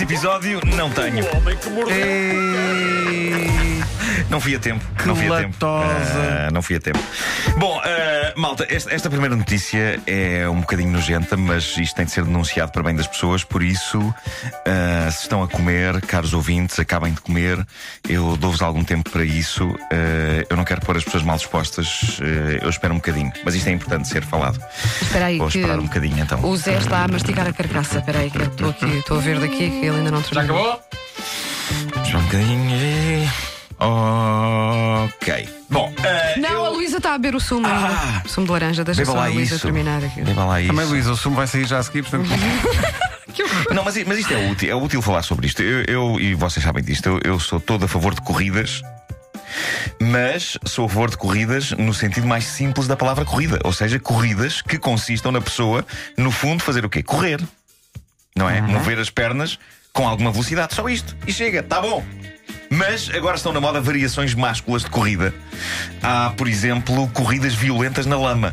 episódio, não tenho. O homem que mordeu. Não fui a tempo. Que Não fui a latosa. tempo. Não fui a tempo. Bom, malta, esta primeira notícia é um bocadinho nojenta, mas isto tem de ser denunciado para bem das pessoas. Por isso, se estão a comer, caros ouvintes, acabem de comer. Eu dou-vos algum tempo para isso. Eu não quero pôr as pessoas mal dispostas. Eu espero um bocadinho. Mas isto é importante ser falado. Espera aí, Vou que esperar um bocadinho então. o Zé está a mastigar a carcaça. Espera aí, que eu estou a ver daqui que ele ainda não Já terminou. acabou? Espera um bocadinho. Ok. Bom, Não, a Luísa está a beber o sumo ainda. O sumo de laranja, deixa beba só lá a Luísa isso. terminar aqui. Beba lá isso. Também, Luísa, o sumo vai sair já a seguir, portanto. Não, mas isto é útil falar sobre isto. Eu e vocês sabem disto, eu sou todo a favor de corridas, mas sou a favor de corridas no sentido mais simples da palavra corrida. Ou seja, corridas que consistam na pessoa, no fundo, fazer o quê? Correr. Não é? Mover as pernas com alguma velocidade. Só isto. E chega, tá bom. Mas agora estão na moda variações másculas de corrida. Há, por exemplo, corridas violentas na lama.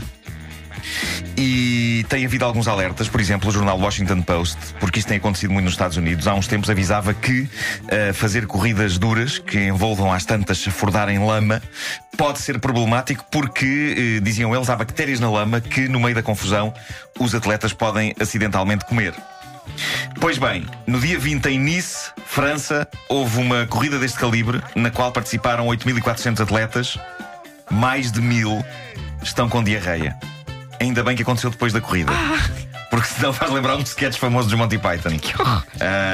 E tem havido alguns alertas. Por exemplo, o jornal Washington Post, porque isto tem acontecido muito nos Estados Unidos, há uns tempos avisava que fazer corridas duras que envolvam às tantas chafurdar em lama pode ser problemático porque, diziam eles, há bactérias na lama que no meio da confusão os atletas podem acidentalmente comer. Pois bem, no dia 20 em Nice, França, houve uma corrida deste calibre na qual participaram 8.400 atletas. Mais de 1.000 estão com diarreia. Ainda bem que aconteceu depois da corrida, porque senão faz lembrar um sketch famoso dos Monty Python. Que horror.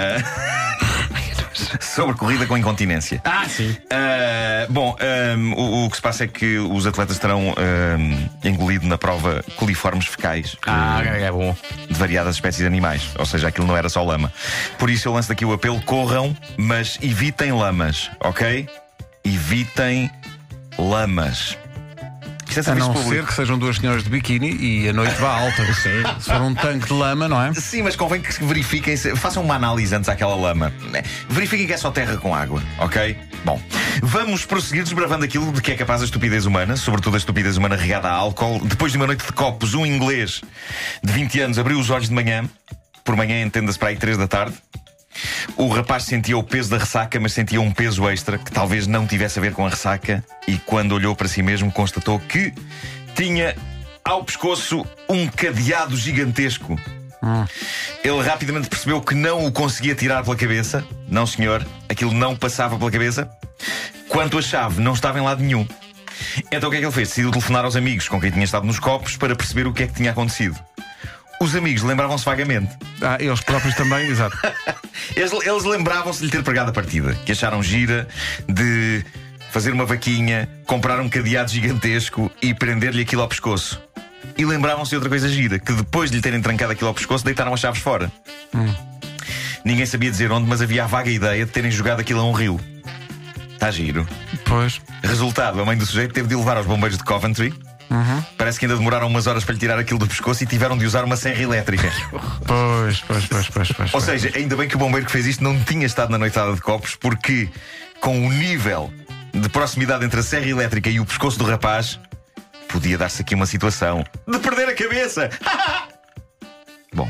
Sobre corrida com incontinência. Sim. Bom, o que se passa é que os atletas terão engolido na prova coliformes fecais É bom. de variadas espécies de animais. Ou seja, aquilo não era só lama. Por isso eu lanço daqui o apelo: corram, mas evitem lamas, ok? Evitem lamas. Isto é A serviço não público. ser que sejam duas senhoras de biquíni e a noite vá alta. Se for um tanque de lama, não é? Sim, mas convém que verifiquem, façam uma análise antes àquela lama. Verifiquem que é só terra com água, ok? Bom, vamos prosseguir desbravando aquilo de que é capaz a estupidez humana, sobretudo a estupidez humana regada a álcool. Depois de uma noite de copos, um inglês de 20 anos abriu os olhos de manhã. Por manhã, entenda-se, para aí 3 da tarde. O rapaz sentia o peso da ressaca, mas sentia um peso extra que talvez não tivesse a ver com a ressaca. E quando olhou para si mesmo, constatou que tinha ao pescoço um cadeado gigantesco. Ele rapidamente percebeu que não o conseguia tirar pela cabeça. Não, senhor, aquilo não passava pela cabeça. Quanto a chave, não estava em lado nenhum. Então o que é que ele fez? Decidiu telefonar aos amigos com quem tinha estado nos copos para perceber o que é que tinha acontecido. Os amigos lembravam-se vagamente. Eles próprios também, exato. Eles lembravam-se de lhe ter pregado a partida, que acharam gira de fazer uma vaquinha, comprar um cadeado gigantesco e prender-lhe aquilo ao pescoço. E lembravam-se de outra coisa gira, que depois de lhe terem trancado aquilo ao pescoço, deitaram as chaves fora. Ninguém sabia dizer onde, mas havia a vaga ideia de terem jogado aquilo a um rio. Está giro. Pois. Resultado, a mãe do sujeito teve de levar aos bombeiros de Coventry. Parece que ainda demoraram umas horas para lhe tirar aquilo do pescoço e tiveram de usar uma serra elétrica. Pois. Ou seja, ainda bem que o bombeiro que fez isto não tinha estado na noitada de copos, porque com o nível de proximidade entre a serra elétrica e o pescoço do rapaz, podia dar-se aqui uma situação de perder a cabeça. Bom,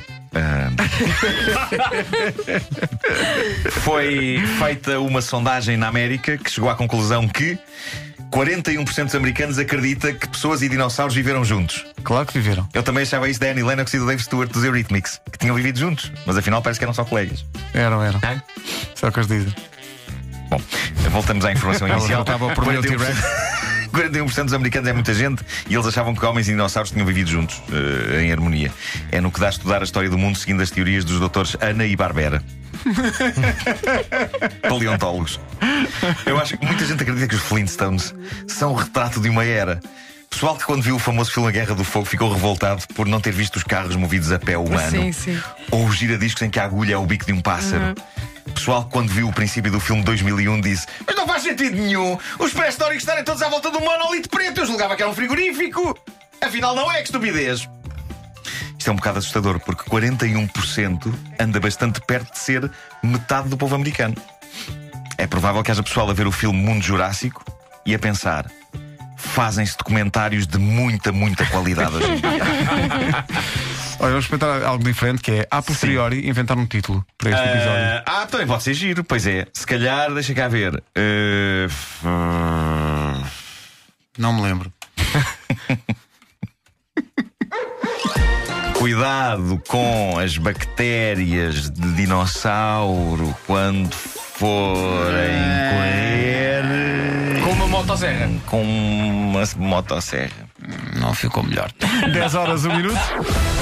foi feita uma sondagem na América que chegou à conclusão que 41% dos americanos acredita que pessoas e dinossauros viveram juntos. Claro que viveram. Eu também achava isso da Annie Lennox e do Dave Stewart dos Eurythmics, que tinham vivido juntos, mas afinal parece que eram só colegas. Eram. Só o que eles dizem. Bom, voltamos à informação inicial. estava por mim o T-Rex. 41% dos americanos é muita gente e eles achavam que homens e dinossauros tinham vivido juntos, em harmonia. É no que dá a estudar a história do mundo seguindo as teorias dos doutores Ana e Barbera. Paleontólogos. Eu acho que muita gente acredita que os Flintstones são o retrato de uma era. Pessoal que quando viu o famoso filme A Guerra do Fogo ficou revoltado por não ter visto os carros movidos a pé humano. Sim. Ou os giradiscos em que a agulha é o bico de um pássaro. Pessoal que quando viu o princípio do filme 2001 disse: mas não faz sentido nenhum os pré-históricos estarem todos à volta do monolito preto. Eu julgava que era um frigorífico. Afinal não é, que estupidez. Isto é um bocado assustador, porque 41% anda bastante perto de ser metade do povo americano. É provável que haja pessoal a ver o filme Mundo Jurássico e a pensar: fazem-se documentários de muita qualidade hoje em dia. Olha, vamos experimentar algo diferente, que é, a posteriori, inventar um título para este episódio. Também pode ser giro, pois é. Se calhar, deixa cá ver. Não me lembro. Cuidado com as bactérias de dinossauro quando forem correr Com uma motosserra. com uma motosserra. Não ficou melhor. 10 horas, 1 minuto.